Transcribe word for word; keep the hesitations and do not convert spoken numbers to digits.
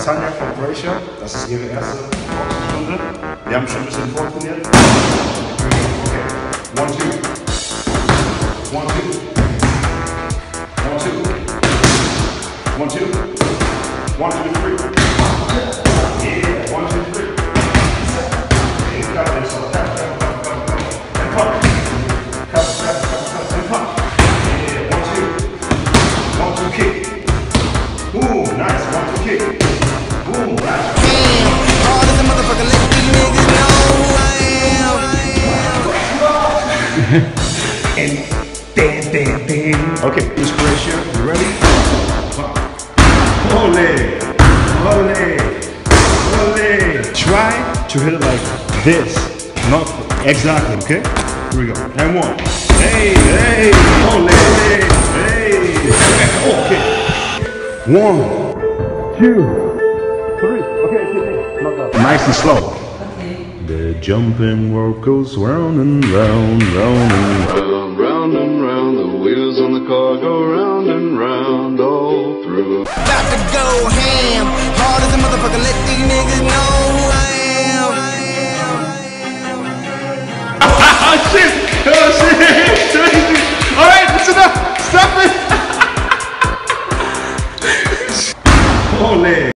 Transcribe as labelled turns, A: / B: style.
A: Tanja von Croatia. Das ist ihre erste Boxenstunde. Wir haben schon ein bisschen vortrainiert. Okay. One, two. One, two. One, two. One, two. One, two, three. Yeah, one, two, three. Yeah, you got this. So tap, tap, tap, tap, tap. And punch. Tap, tap, tap, tap, and punch. Yeah, one, two. One, two, kick. Boom, nice. One, two, kick. Boom, nice.
B: Damn, all this motherfucker let these niggas know who I am.
A: And dan, dan, dan. Okay, Miss Croatia, you ready? Ole, ole, ole. Try to hit it like this, not exactly, okay? Here we go. And one. Hey, hey, ole, hey. Okay. One, two, three. Okay, okay, okay. Nice and slow. The jumping world goes round and round, round and round, round and round. The wheels on the car go round and round all through.
B: About to go ham.